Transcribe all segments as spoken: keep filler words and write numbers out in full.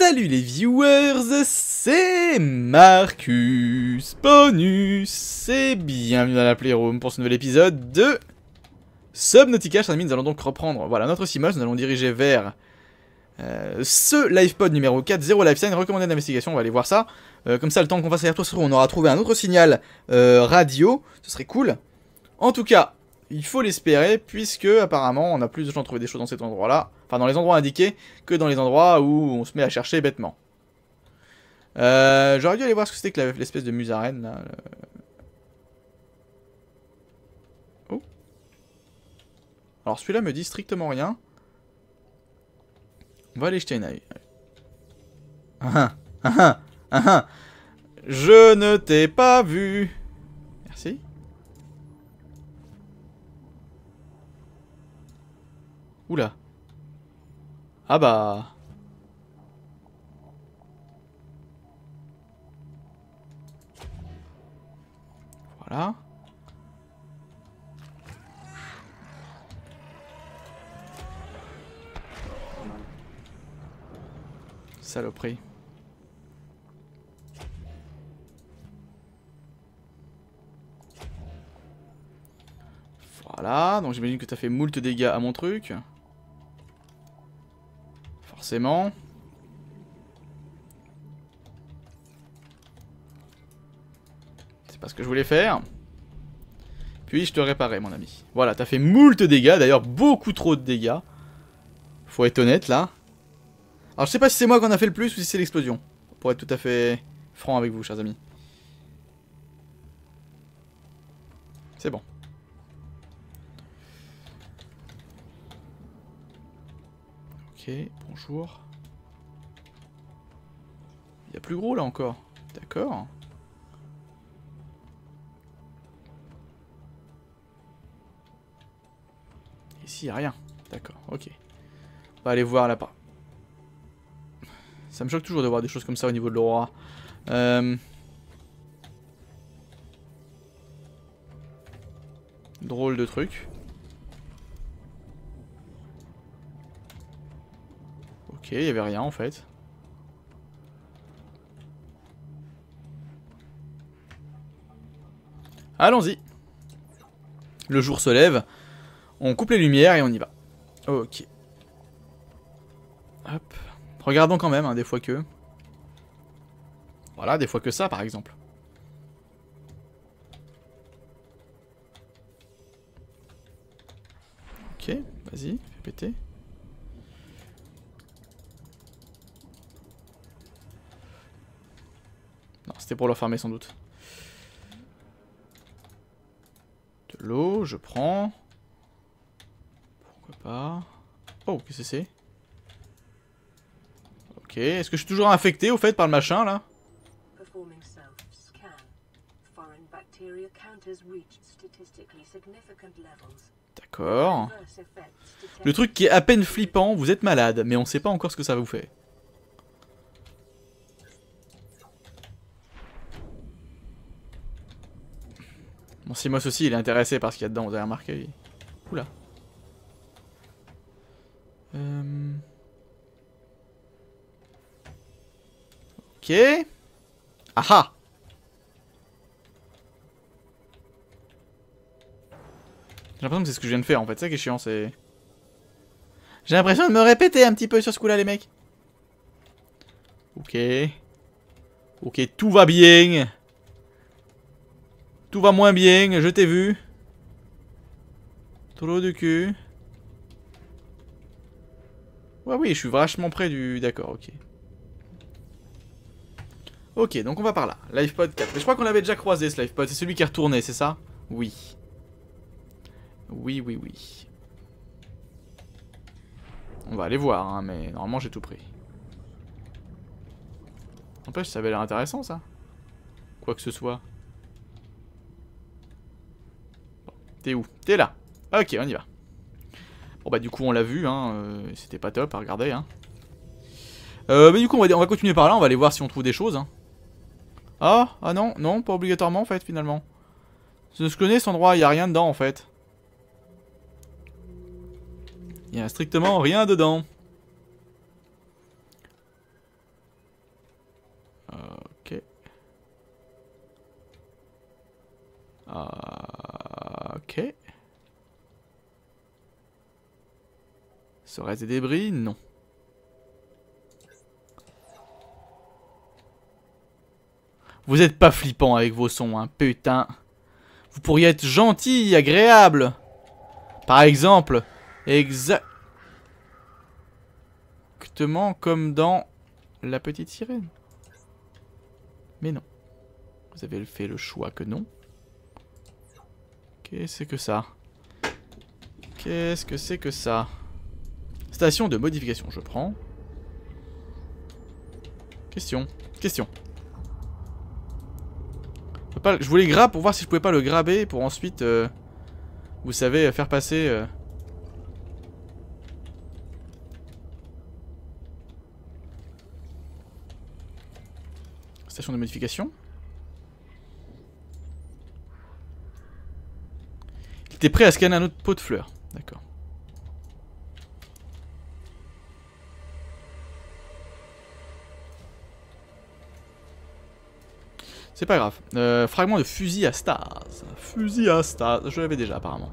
Salut les viewers, c'est Marcus Bonus et bienvenue dans la Playroom pour ce nouvel épisode de Subnautica. Chers amis, nous allons donc reprendre voilà, notre Simos, nous allons diriger vers euh, ce livepod numéro quatre, zéro life sign, recommandé d'investigation, on va aller voir ça. Euh, comme ça, le temps qu'on fasse aller-retour, on aura trouvé un autre signal euh, radio, ce serait cool. En tout cas, il faut l'espérer, puisque apparemment on a plus de chances de trouver des choses dans cet endroit-là, enfin dans les endroits indiqués, que dans les endroits où on se met à chercher bêtement. Euh, J'aurais dû aller voir ce que c'était que l'espèce de musarène là. Oh. Alors celui-là me dit strictement rien. On va aller jeter un œil. Ah ah ah ah ah. Je ne t'ai pas vu. Merci. Oula. Ah bah. Voilà. Saloperie. Voilà, donc j'imagine que t'as fait moult dégâts à mon truc. Forcément. C'est pas ce que je voulais faire. Puis je te réparais, mon ami. Voilà, t'as fait moult dégâts, d'ailleurs beaucoup trop de dégâts. Faut être honnête là. Alors je sais pas si c'est moi qu'on a fait le plus ou si c'est l'explosion. Pour être tout à fait franc avec vous, chers amis. C'est bon. Ok, bonjour. Il y a plus gros là encore. D'accord. Ici, il n'y a rien. D'accord, ok. On va aller voir là-bas. Ça me choque toujours de voir des choses comme ça au niveau de l'aurora. Euh... Drôle de truc. Ok, il n'y avait rien en fait. Allons-y. Le jour se lève. On coupe les lumières et on y va. Ok. Hop. Regardons quand même, hein, des fois que... Voilà, des fois que ça par exemple. Ok, vas-y, fais péter. Non, c'était pour leur farmer sans doute. De l'eau, je prends. Pourquoi pas. Oh, qu'est-ce que c'est? Ok, est-ce que je suis toujours infecté au fait par le machin là? D'accord. Le truc qui est à peine flippant, vous êtes malade, mais on sait pas encore ce que ça vous fait. Bon, si moi aussi il est intéressé par ce qu'il y a dedans, vous avez remarqué. Oula. Euh... Ok. Aha. J'ai l'impression que c'est ce que je viens de faire en fait, c'est ça qui est chiant, c'est... J'ai l'impression de me répéter un petit peu sur ce coup là les mecs. Ok. Ok, tout va bien. Tout va moins bien, je t'ai vu. Trop de cul. Ouais oui, je suis vachement près du... D'accord, ok. Ok, donc on va par là. Livepod quatre. Mais je crois qu'on l'avait déjà croisé ce livepod. C'est celui qui est retourné, c'est ça? Oui. Oui, oui, oui. On va aller voir, hein, mais normalement j'ai tout pris. N'empêche, ça avait l'air intéressant ça. Quoi que ce soit. Bon, t'es où? T'es là. Ok, on y va. Bon bah du coup on l'a vu, hein. Euh, C'était pas top à regarder, hein. Euh, bah du coup on va, on va continuer par là, on va aller voir si on trouve des choses, hein. Ah, ah non, non, pas obligatoirement en fait finalement. Ce que je connais cet endroit, il n'y a rien dedans en fait. Il n'y a strictement rien dedans. Euh, ok. Serait-ce des débris? Non. Vous êtes pas flippant avec vos sons, hein, putain. Vous pourriez être gentil, agréable. Par exemple, exactement comme dans La Petite Sirène. Mais non. Vous avez fait le choix que non. Qu'est-ce que ça? Qu'est-ce que c'est que ça? Station de modification, je prends. Question. Question. Je, peux pas, je voulais grab pour voir si je pouvais pas le grabber pour ensuite, euh, vous savez, faire passer... Euh... Station de modification. Il était prêt à scanner un autre pot de fleurs. D'accord. C'est pas grave. Euh, fragment de fusil à stase. Fusil à stase. Je l'avais déjà apparemment.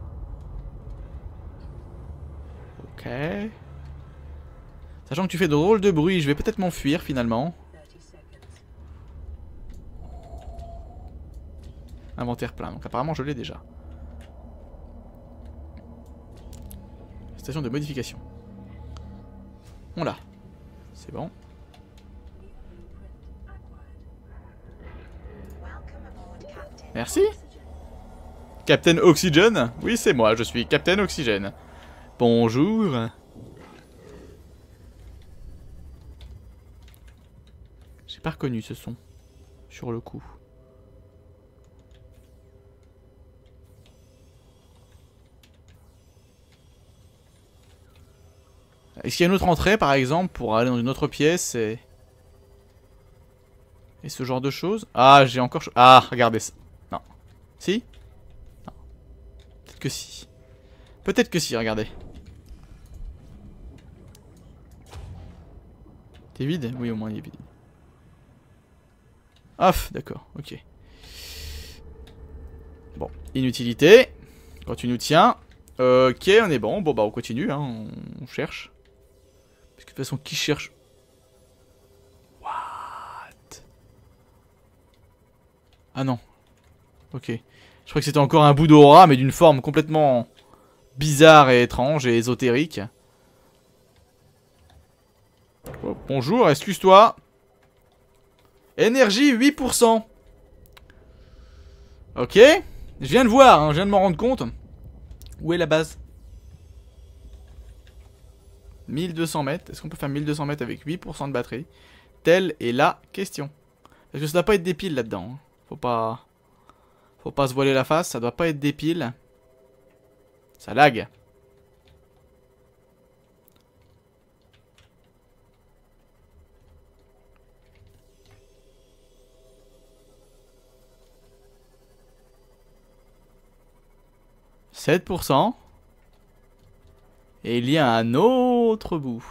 Ok. Sachant que tu fais de drôles de bruit, je vais peut-être m'enfuir finalement. Inventaire plein. Donc apparemment je l'ai déjà. Station de modification. On l'a. C'est bon. Merci. Captain Oxygène? Oui, c'est moi, je suis Captain Oxygène. Bonjour. J'ai pas reconnu ce son. Sur le coup. Est-ce qu'il y a une autre entrée, par exemple, pour aller dans une autre pièce et... Et ce genre de choses? Ah, j'ai encore... Ah, regardez ça. Non. Si? Non. Peut-être que si. Peut-être que si, regardez. T'es vide? Oui, au moins il est vide. Off, d'accord, ok. Bon, inutilité. Quand tu nous tiens. Ok, on est bon. Bon, bah on continue, hein. On, on cherche. Parce que de toute façon, qui cherche? What? Ah non. Ok. Je crois que c'était encore un bout d'aura, mais d'une forme complètement bizarre et étrange et ésotérique. Oh, bonjour, excuse-toi. Énergie huit pour cent. Ok. Je viens de voir, hein, je viens de m'en rendre compte. Où est la base? mille deux cents mètres. Est-ce qu'on peut faire mille deux cents mètres avec huit pour cent de batterie? Telle est la question. Parce que ça doit pas être des piles là-dedans. Hein. Faut pas... Faut pas se voiler la face, ça doit pas être des piles. Ça lag. sept pour cent. Et il y a un autre bout.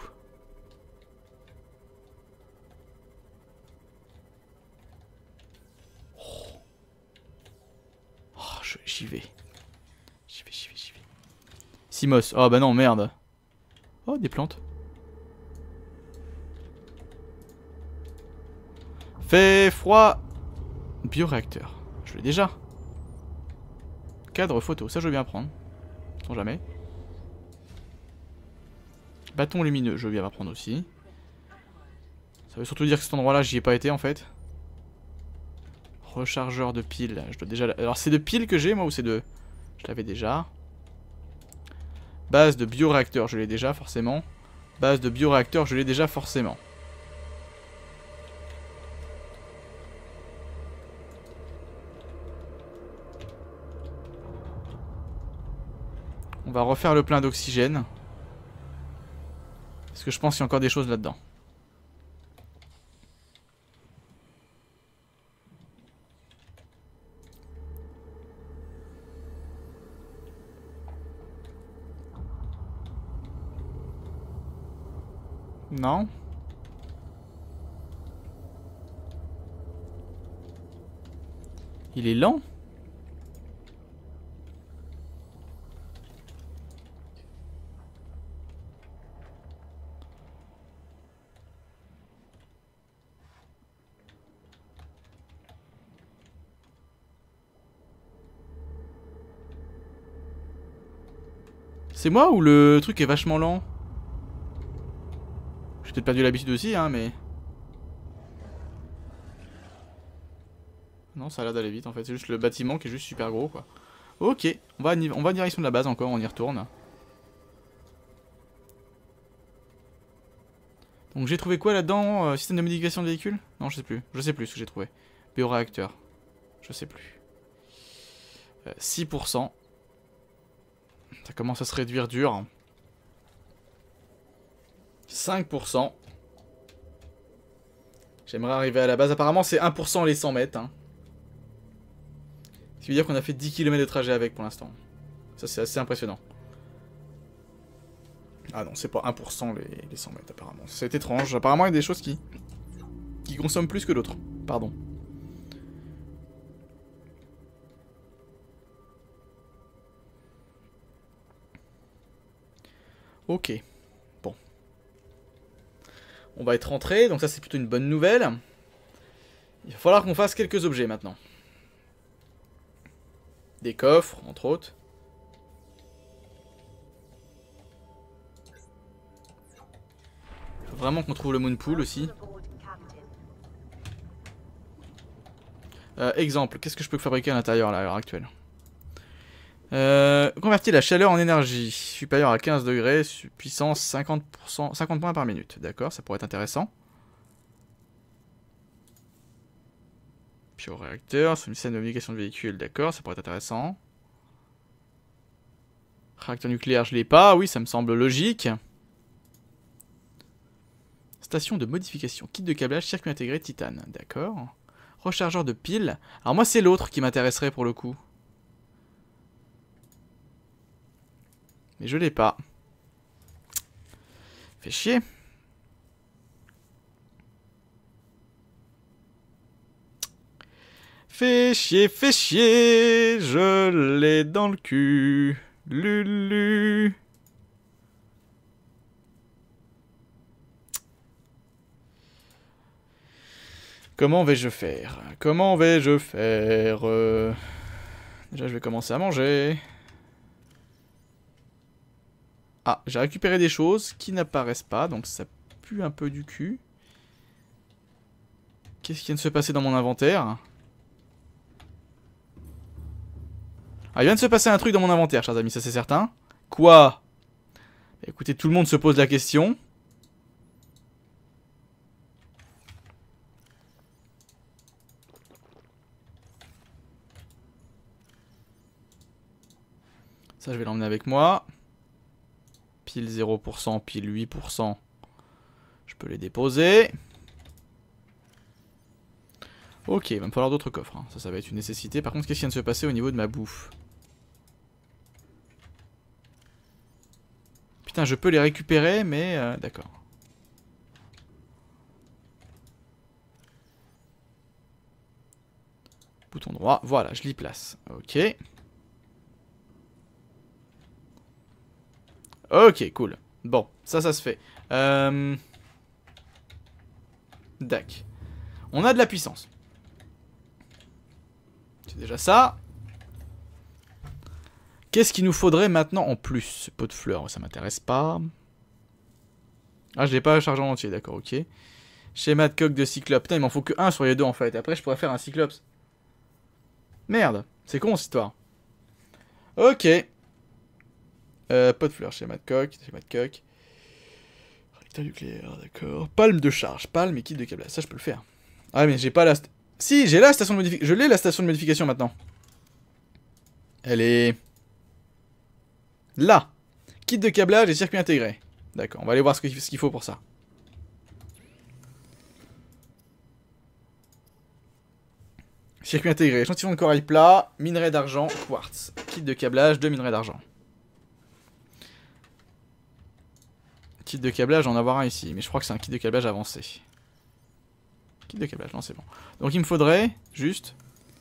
Oh, oh j'y vais. J'y vais, j'y vais, j'y vais. Simos. Oh bah non, merde. Oh, des plantes. Fait froid. Bioréacteur. Je l'ai déjà. Cadre photo, ça je veux bien prendre. Sans jamais. Bâton lumineux, je veux bien prendre aussi. Ça veut surtout dire que cet endroit là j'y ai pas été en fait. Rechargeur de piles, je dois déjà... Alors c'est de piles que j'ai moi ou c'est de... Je l'avais déjà. Base de bioréacteur, je l'ai déjà forcément. Base de bioréacteur, je l'ai déjà forcément. On va refaire le plein d'oxygène. Parce que je pense qu'il y a encore des choses là-dedans. Non. Il est lent. C'est moi ou le truc est vachement lent? J'ai peut-être perdu l'habitude aussi, hein, mais... Non, ça a l'air d'aller vite en fait. C'est juste le bâtiment qui est juste super gros, quoi. Ok, on va, on va en direction de la base encore, on y retourne. Donc j'ai trouvé quoi là-dedans? euh, Système de modification de véhicule? Non, je sais plus. Je sais plus ce que j'ai trouvé. Bioréacteur. Je sais plus. Euh, six pour cent. Ça commence à se réduire dur. cinq pour cent. J'aimerais arriver à la base. Apparemment, c'est un pour cent les cent mètres. Hein. Ce qui veut dire qu'on a fait dix kilomètres de trajet avec pour l'instant. Ça, c'est assez impressionnant. Ah non, c'est pas un pour cent les, les cent mètres, apparemment. C'est étrange. Apparemment, il y a des choses qui, qui consomment plus que d'autres. Pardon. Ok. Bon. On va être rentré, donc ça c'est plutôt une bonne nouvelle. Il va falloir qu'on fasse quelques objets maintenant. Des coffres, entre autres. Il faut vraiment qu'on trouve le moon pool aussi. Euh, exemple, qu'est-ce que je peux fabriquer à l'intérieur là, à l'heure actuelle? Euh, convertir la chaleur en énergie supérieure à quinze degrés, puissance cinquante pour cent, cinquante points par minute. D'accord, ça pourrait être intéressant. Bioréacteur, système de navigation de véhicule, d'accord, ça pourrait être intéressant. Réacteur nucléaire, je l'ai pas, oui, ça me semble logique. Station de modification, kit de câblage, circuit intégré, titane, d'accord. Rechargeur de piles. Alors moi c'est l'autre qui m'intéresserait pour le coup. Mais je l'ai pas. Fait chier. Fait chier, fait chier. Je l'ai dans le cul. Lulu. Comment vais-je faire? Comment vais-je faire euh... Déjà je vais commencer à manger. Ah, j'ai récupéré des choses qui n'apparaissent pas, donc ça pue un peu du cul. Qu'est-ce qui vient de se passer dans mon inventaire? Ah, il vient de se passer un truc dans mon inventaire, chers amis, ça c'est certain. Quoi? Écoutez, tout le monde se pose la question. Ça, je vais l'emmener avec moi. Pile zéro pour cent, pile huit pour cent. Je peux les déposer. Ok, il va me falloir d'autres coffres. Hein. Ça, ça va être une nécessité. Par contre, qu'est-ce qui vient de se passer au niveau de ma bouffe? Putain, je peux les récupérer, mais... Euh, d'accord. Bouton droit. Voilà, je l'y place. Ok. Ok, cool. Bon, ça, ça se fait. Euh... Dac. On a de la puissance. C'est déjà ça. Qu'est-ce qu'il nous faudrait maintenant en plus? Pot de fleurs, ça m'intéresse pas. Ah, je l'ai pas chargé en entier, d'accord, ok. Schéma de coque de cyclope. Putain, il m'en faut que un sur les deux en fait. Après, je pourrais faire un cyclope. Merde, c'est con cette histoire. Ok. Euh, pot de fleurs, schéma de coque, schéma de coque. Réacteur nucléaire, d'accord. Palme de charge, palme et kit de câblage. Ça, je peux le faire. Ah, mais j'ai pas la... Si, j'ai la station de modification. Je l'ai, la station de modification maintenant. Elle est... là. Kit de câblage et circuit intégré. D'accord, on va aller voir ce qu'il faut pour ça. Circuit intégré, échantillon de corail plat, minerai d'argent, quartz. Kit de câblage, deux minerais d'argent. Kit de câblage, on en avoir un ici, mais je crois que c'est un kit de câblage avancé. Kit de câblage, non c'est bon. Donc il me faudrait juste...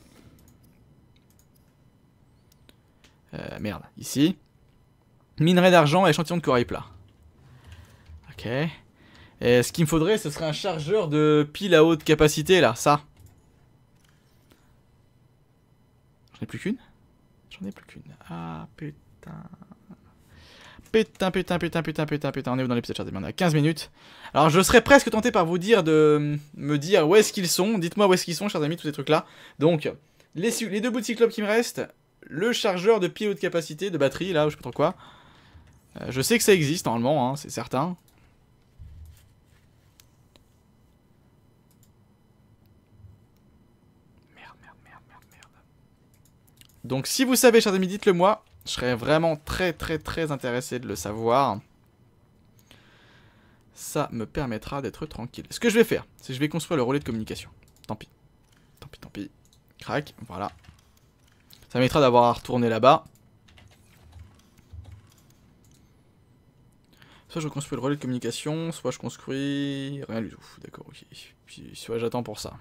Euh, merde, ici. Minerai d'argent et échantillon de corail plat. Ok. Et ce qu'il me faudrait, ce serait un chargeur de pile à haute capacité, là, ça. J'en ai plus qu'une? J'en ai plus qu'une. Ah, putain. Putain, putain, putain, putain, putain, putain, on est où dans l'épisode, chers amis? On est à quinze minutes. Alors je serais presque tenté par vous dire de me dire où est-ce qu'ils sont. Dites-moi où est-ce qu'ils sont, chers amis, tous ces trucs-là. Donc, les, les deux bouts de cyclope qui me restent, le chargeur de pied haute capacité, de batterie, là, ou je sais pas trop quoi. Euh, je sais que ça existe, normalement, hein, c'est certain. Merde, merde, merde, merde, merde. Donc si vous savez, chers amis, dites-le moi. Je serais vraiment très très très intéressé de le savoir. Ça me permettra d'être tranquille. Ce que je vais faire, c'est que je vais construire le relais de communication. Tant pis. Tant pis, tant pis. Crac, voilà. Ça m'évitera d'avoir à retourner là-bas. Soit je construis le relais de communication, soit je construis... rien du tout. D'accord, ok. Puis soit j'attends pour ça.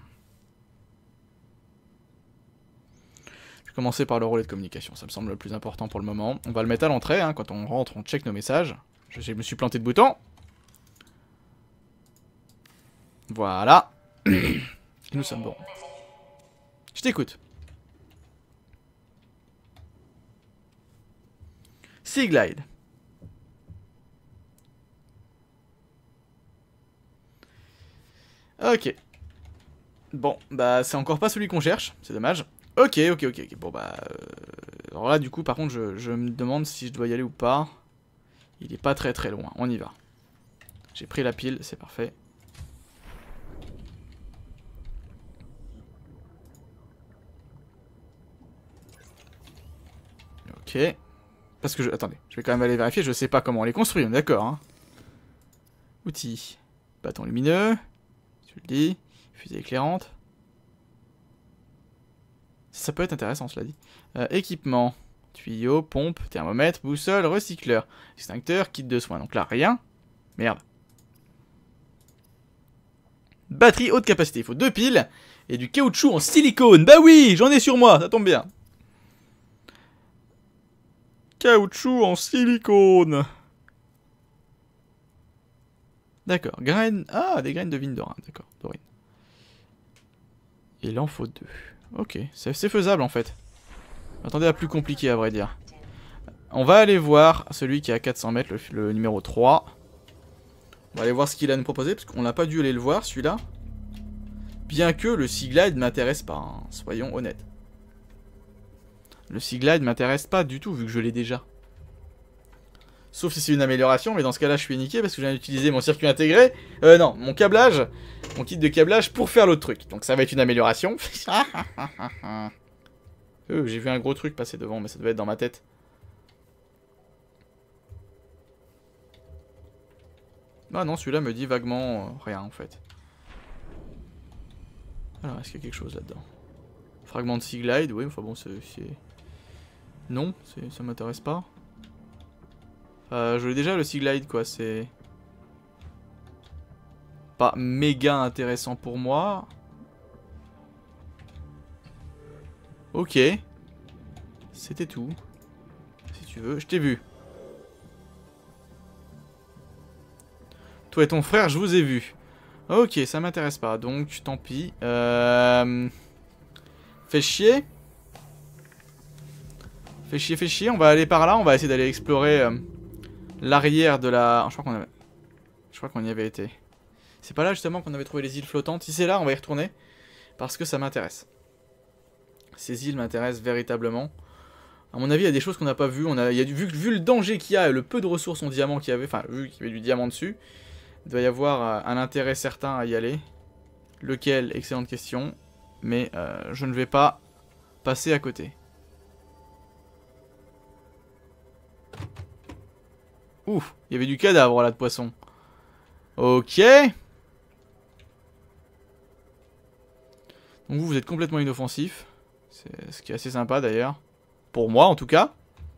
Je vais commencer par le relais de communication, ça me semble le plus important pour le moment. On va le mettre à l'entrée, hein. Quand on rentre, on check nos messages. Je, je me suis planté de bouton. Voilà. Et nous sommes bons. Je t'écoute. Sea Glide. Ok. Bon, bah c'est encore pas celui qu'on cherche, c'est dommage. Ok, ok, ok, ok. Bon bah... Euh... Alors là du coup par contre je, je me demande si je dois y aller ou pas. Il est pas très très loin, on y va. J'ai pris la pile, c'est parfait. Ok. Parce que je... Attendez, je vais quand même aller vérifier, je sais pas comment on les construit, on est d'accord, hein. Outils. Bâton lumineux. Tu le dis. Fusée éclairante. Ça peut être intéressant, cela dit. Euh, équipement. Tuyau, pompe, thermomètre, boussole, recycleur. Extincteur, kit de soins. Donc là, rien. Merde. Batterie haute capacité. Il faut deux piles. Et du caoutchouc en silicone. Bah oui, j'en ai sur moi, ça tombe bien. Caoutchouc en silicone. D'accord. Graines. Ah, des graines de vigne d'orin. D'accord. Dorine. Il en faut deux. Ok. C'est faisable en fait. Attendez à plus compliqué à vrai dire. On va aller voir celui qui est à quatre cents mètres, le, le numéro trois. On va aller voir ce qu'il a à nous proposer, parce qu'on n'a pas dû aller le voir celui-là. Bien que le Sea Glide ne m'intéresse pas, hein, soyons honnêtes. Le Sea Glide m'intéresse pas du tout, vu que je l'ai déjà. Sauf si c'est une amélioration, mais dans ce cas-là, je suis niqué, parce que je viens d'utiliser mon circuit intégré. Euh, non, mon câblage, mon kit de câblage pour faire l'autre truc. Donc ça va être une amélioration. euh, J'ai vu un gros truc passer devant, mais ça devait être dans ma tête. Ah non, celui-là me dit vaguement euh, rien, en fait. Alors, est-ce qu'il y a quelque chose là-dedans? Fragment de Sea Glide, oui, enfin bon, c'est... Non, ça m'intéresse pas. Euh, je l'ai déjà le Sea Glide, quoi, c'est... pas méga intéressant pour moi. Ok. C'était tout. Si tu veux, je t'ai vu. Toi et ton frère, je vous ai vu. Ok, ça m'intéresse pas, donc tant pis. Euh... Fais chier. Fais chier, fais chier. On va aller par là, on va essayer d'aller explorer euh, l'arrière de la... Je crois qu'on avait... Je crois qu'on y avait été. C'est pas là justement qu'on avait trouvé les îles flottantes. Si c'est là, on va y retourner. Parce que ça m'intéresse. Ces îles m'intéressent véritablement. À mon avis, il y a des choses qu'on n'a pas vues. On a, il y a du, vu, vu le danger qu'il y a et le peu de ressources en diamant qu'il y avait, enfin, vu qu'il y avait du diamant dessus, il doit y avoir euh, un intérêt certain à y aller. Lequel? Excellente question. Mais euh, je ne vais pas passer à côté. Ouf, il y avait du cadavre là de poisson. Ok. Donc vous, vous êtes complètement inoffensif. C'est ce qui est assez sympa d'ailleurs. Pour moi en tout cas.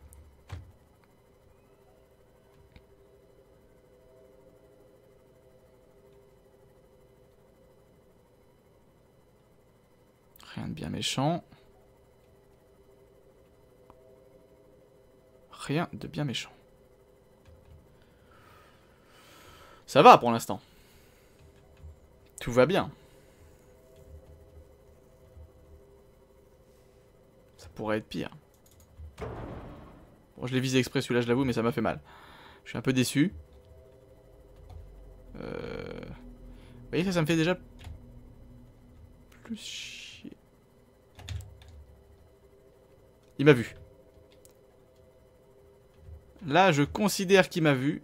Rien de bien méchant. Rien de bien méchant. Ça va pour l'instant. Tout va bien. Ça pourrait être pire. Bon, je l'ai visé exprès celui-là, je l'avoue, mais ça m'a fait mal. Je suis un peu déçu. Euh... Vous voyez, ça, ça me fait déjà plus chier. Il m'a vu. Là, je considère qu'il m'a vu.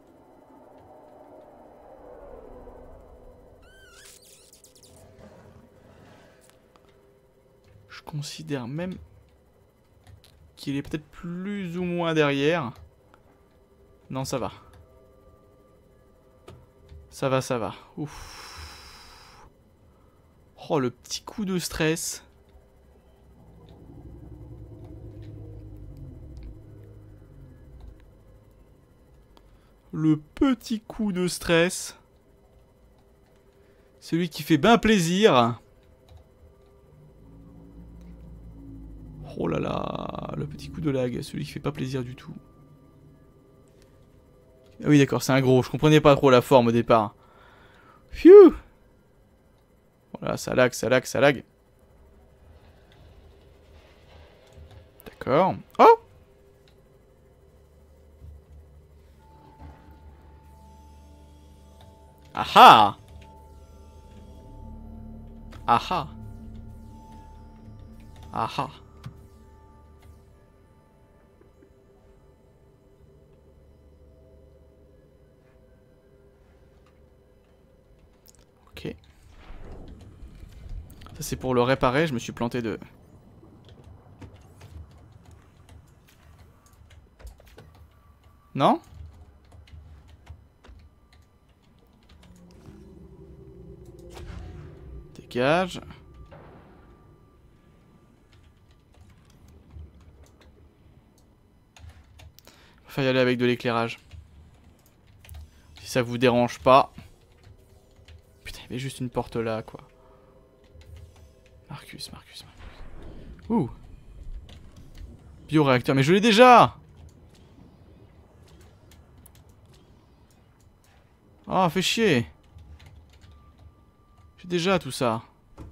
Je considère même qu'il est peut-être plus ou moins derrière. Non, ça va. Ça va, ça va. Ouf. Oh, le petit coup de stress. Le petit coup de stress. Celui qui fait bien plaisir. Oh là là, le petit coup de lag, celui qui fait pas plaisir du tout. Ah oui d'accord, c'est un gros, je comprenais pas trop la forme au départ. Phew. Voilà, ça lag, ça lag, ça lag. D'accord. Oh! Aha! Aha! Aha! Ok. Ça c'est pour le réparer, je me suis planté de... Non? Dégage. Faut y aller avec de l'éclairage. Si ça vous dérange pas. Putain, il y avait juste une porte là, quoi. Marcus, Marcus, Marcus. Ouh. Bioréacteur, mais je l'ai déjà! Ah, oh, fait chier. J'ai déjà tout ça.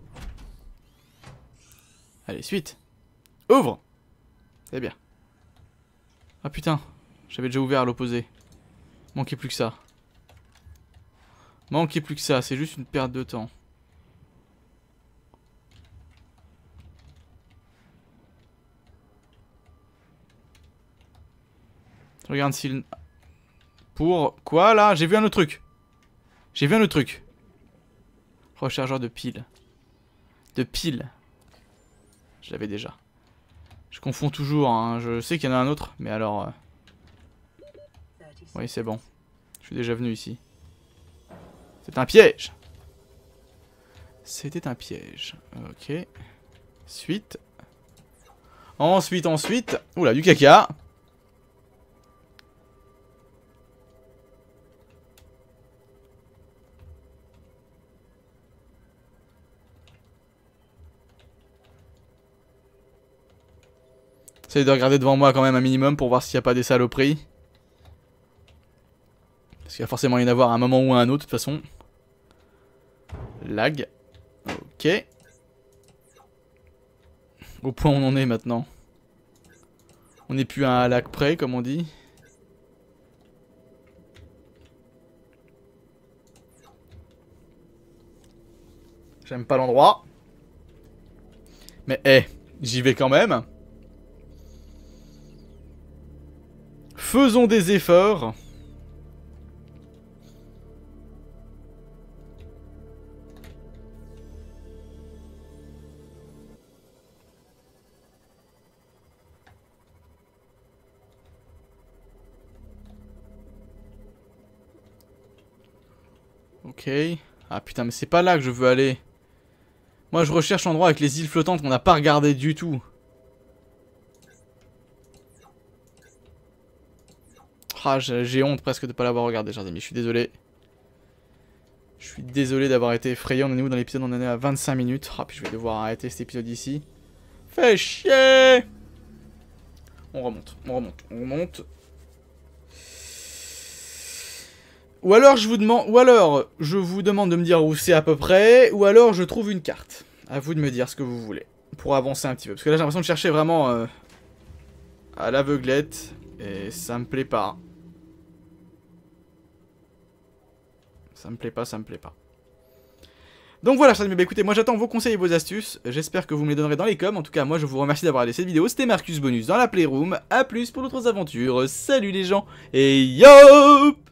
Allez, suite. Ouvre! C'est bien. Ah putain, j'avais déjà ouvert à l'opposé. Manquait plus que ça. Manquait plus que ça, c'est juste une perte de temps. Je regarde s'il... Pour... Quoi là? J'ai vu un autre truc. J'ai vu un autre truc. Rechargeur de piles. De piles. Je l'avais déjà. Je confonds toujours, hein. Je sais qu'il y en a un autre, mais alors... Euh... Oui, c'est bon. Je suis déjà venu ici. C'est un piège. C'était un piège. Ok. Suite. Ensuite, ensuite... Oula, du caca. J'essaie de regarder devant moi quand même un minimum pour voir s'il n'y a pas des saloperies. Parce qu'il va forcément y en avoir à un moment ou à un autre de toute façon. Lag. Ok. Au point où on en est maintenant. On n'est plus à un lag près comme on dit. J'aime pas l'endroit. Mais hé, hey, j'y vais quand même. Faisons des efforts. Ok. Ah putain, mais c'est pas là que je veux aller. Moi je recherche l'endroit avec les îles flottantes qu'on n'a pas regardé du tout. Ah, j'ai honte presque de pas l'avoir regardé, chers amis. Je suis désolé. Je suis désolé d'avoir été effrayé. On en est où dans l'épisode? On en est à vingt-cinq minutes. Ah, puis je vais devoir arrêter cet épisode ici. Fais chier! On remonte, on remonte, on remonte. Ou alors je vous demande, ou alors je vous demande de me dire où c'est à peu près, ou alors je trouve une carte. À vous de me dire ce que vous voulez pour avancer un petit peu. Parce que là j'ai l'impression de chercher vraiment euh, à l'aveuglette et ça me plaît pas. Ça me plaît pas, ça me plaît pas. Donc voilà, chers amis, bah écoutez, moi j'attends vos conseils et vos astuces. J'espère que vous me les donnerez dans les coms. En tout cas, moi je vous remercie d'avoir regardé cette vidéo. C'était Marcus Bonus dans la Playroom. A plus pour d'autres aventures. Salut les gens et yo!